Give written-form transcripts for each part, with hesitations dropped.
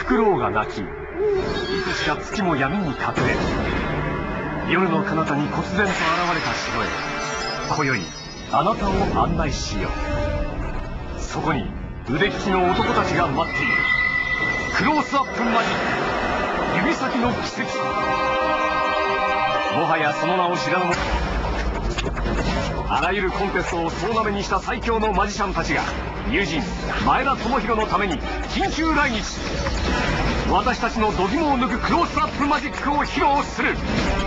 フクロウが鳴き、いつしか月も闇に隠れ、夜の彼方に忽然と現れた城へ、今宵あなたを案内しよう。そこに腕利きの男たちが待っている。クロースアップマジック、指先の奇跡。もはやその名を知らぬ者、あらゆるコンテストを総なめにした最強のマジシャンたちが友人前田智弘のために緊急来日。私たちの度肝を抜くクロースアップマジックを披露する。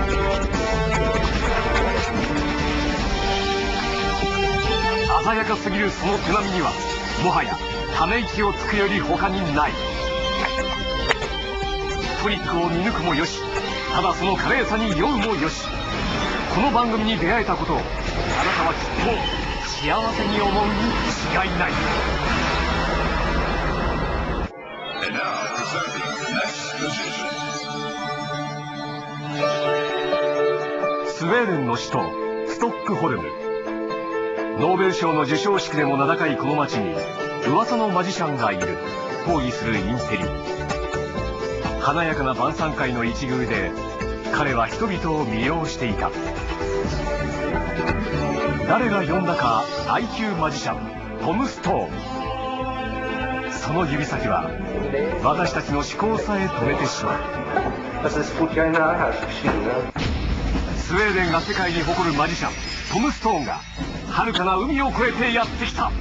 鮮やかすぎるその手並みにはもはやため息をつくより他にない。トリックを見抜くもよし、ただその華麗さに酔うもよし、この番組に出会えたことをあなたはきっと幸せに思うに違いない。スウェーデンの首都ストックホルム。ノーベル賞の授賞式でも名高いこの町に噂のマジシャンがいる。抗議するインテリ。華やかな晩餐会の一隅で彼は人々を魅了していた。誰が呼んだか IQ マジシャントム・ストーン。その指先は私たちの思考さえ止めてしまう。スウェーデンが世界に誇るマジシャントム・ストーンが遥かな海を越えてやってきた。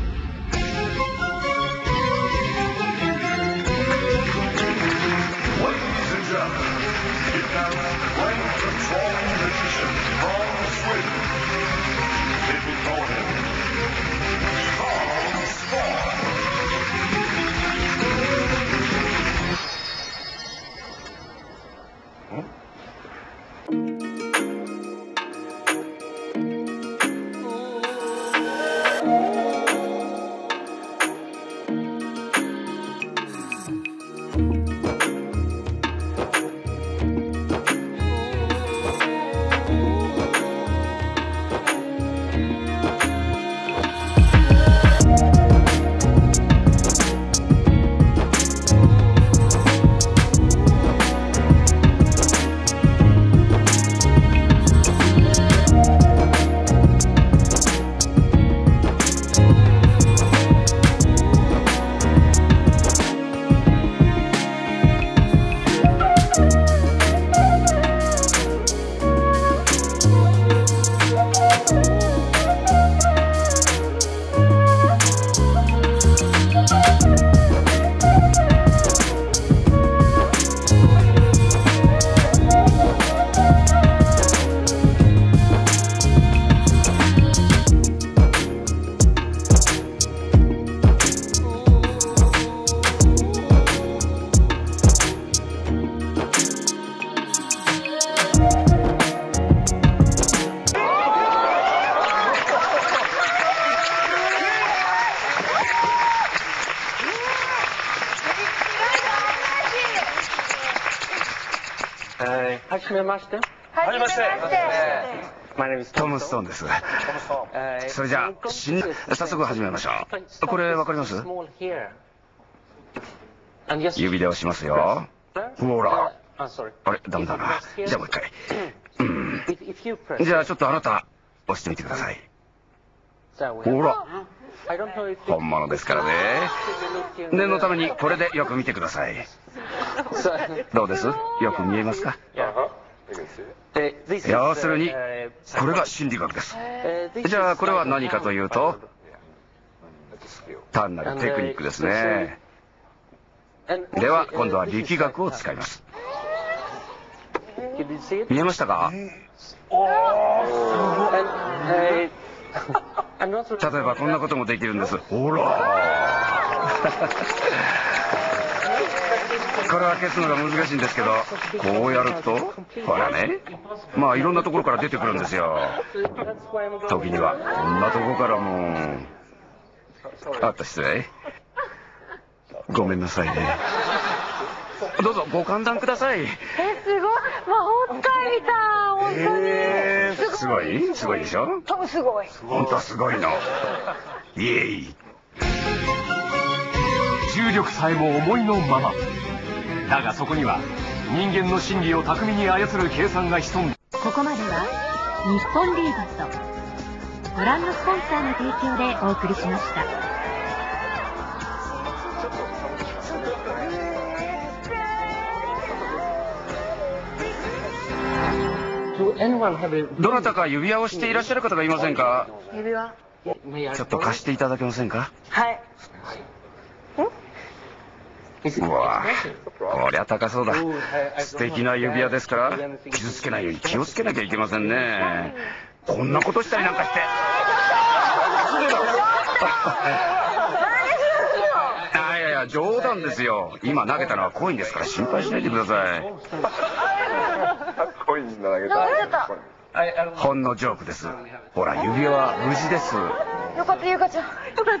はじめまして。 はじめまして。 トム・ストーンです。それじゃあ早速始めましょう。これわかります？指で押しますよ。ほら。あれダメだな。じゃあもう一回。じゃあちょっとあなた押してみてください。ほら。本物ですからね。念のためにこれでよく見てください。どうです？よく見えますか？要するにこれが心理学です。じゃあこれは何かというと単なるテクニックですね。では今度は力学を使います。見えましたか？例えばこんなこともできるんです。ほらこれは消すのが難しいんですけど、こうやるとほらね、まあいろんなところから出てくるんですよ。時にはこんなところからも。あった、失礼。ごめんなさいね。どうぞご歓談ください。 すごい、魔法使いみたい。本当にすごいすごいでしょ。 トムすごい。 本当すごいの。イエイ。10 重力さえも思いのまま。だがそこには人間の心理を巧みに操る計算が潜んで。 ここまでは日本リーガとご覧のスポンサーの提供でお送りしました。 どなたか指輪をしていらっしゃる方がいませんか？ 指輪？ ちょっと貸していただけませんか？ はい。 うわこりゃ高そうだ。素敵な指輪ですから傷つけないように気をつけなきゃいけませんね。こんなことしたりなんかして。いやいや冗談ですよ。今投げたのはコインですから心配しないでください。 コイン投げた。 ほんのジョークです。ほら指輪は無事です。 よかったゆうかちゃん。よかった。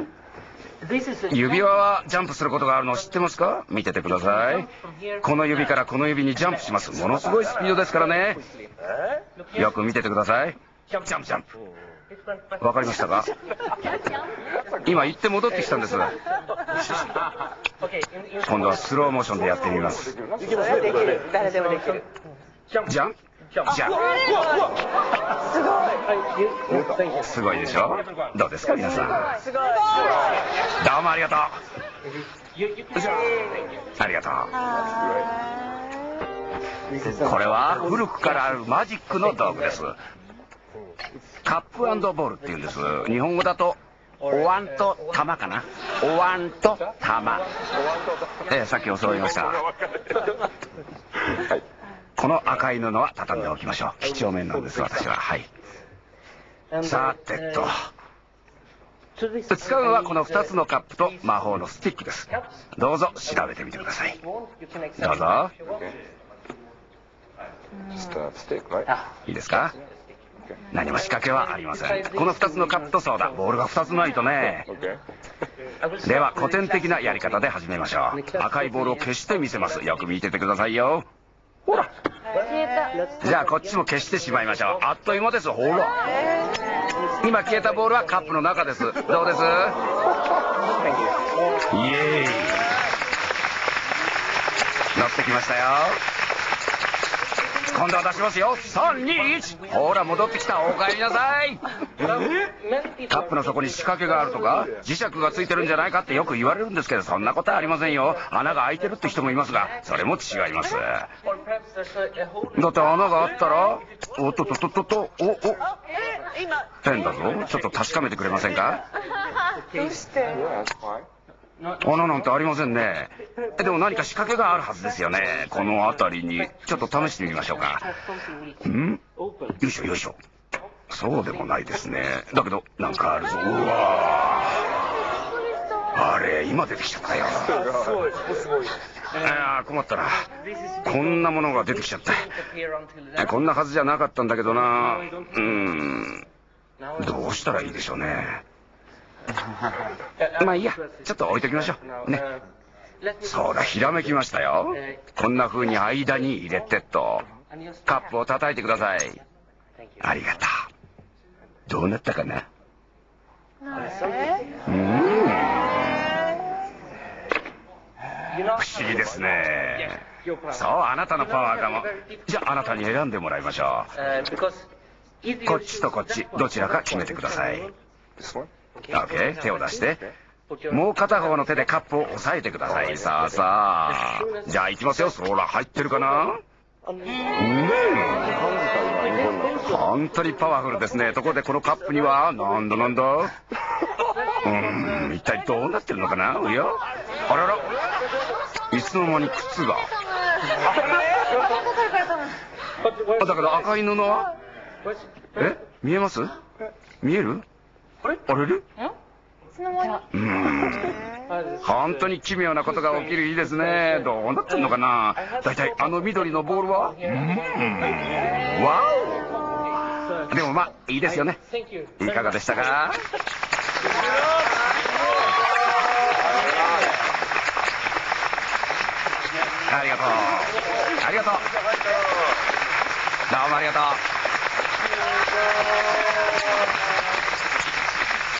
指輪はジャンプすることがあるのを知ってますか？見ててください。この指からこの指にジャンプします。ものすごいスピードですからね。よく見ててください。ジャンプジャンプ。わかりましたか？今行って戻ってきたんです。今度はスローモーションでやってみます。 誰でもできる。 ジャンプジャンプ。すごいでしょ？どうですか皆さん。どうもありがとう。ありがとう。これは古くからあるマジックの道具です。カップ&ボールって言うんです。日本語だとお椀と玉かな。お椀と玉。さっき教わりました。この赤い布は畳んでおきましょう。几帳面なんです私は。はい。さてと使うのはこの2つのカップと魔法のスティックです。どうぞ調べてみてください。どうぞ。いいですか？何も仕掛けはありません。この2つのカップとソーダ、ボールが2つないとね。では古典的なやり方で始めましょう。赤いボールを消してみせます。よく見ててくださいよ。ほら。じゃあこっちも消してしまいましょう。あっという間です。ほら。今消えたボールはカップの中です。どうです？イエーイ。乗ってきましたよ。今度は出しますよ。3、2、1。ほら戻ってきた。おかえりなさい。カップの底に仕掛けがあるとか磁石がついてるんじゃないかってよく言われるんですけど、そんなことはありませんよ。穴が開いてるって人もいますが、それも違います。だって穴があったらおっとっとっとっとっと変だぞ。ちょっと確かめてくれませんか？ どうして？ 穴なんてありませんね。でも何か仕掛けがあるはずですよね。この辺りにちょっと試してみましょうか。ん？よいしょよいしょ。そうでもないですね。だけどなんかあるぞ。うわあれ今出てきちゃったよ。困ったな。こんなものが出てきちゃった。こんなはずじゃなかったんだけどな。どうしたらいいでしょうね。まあいいや、ちょっと置いときましょうね。そうだ、ひらめきましたよ。こんな風に間に入れてとカップを叩いてください。ありがとう。どうなったかな？不思議ですね。そう、あなたのパワーかも。じゃああなたに選んでもらいましょう。こっちとこっちどちらか決めてください。OK、手を出してもう片方の手でカップを押さえてください。さあさあ、じゃあ行きますよ。そら入ってるかな？本当にパワフルですね。ところでこのカップにはなんだ一体どうなってるのかな？いや、あらら、いつの間に靴が。だけど赤い布は見えます？見える？あれれ？本当に奇妙なことが起きる日ですね。どうなってんのかな？だいたいあの緑のボールは？わお！でもまあいいですよね。いかがでしたか？ありがとう。ありがとう。どうもありがとう。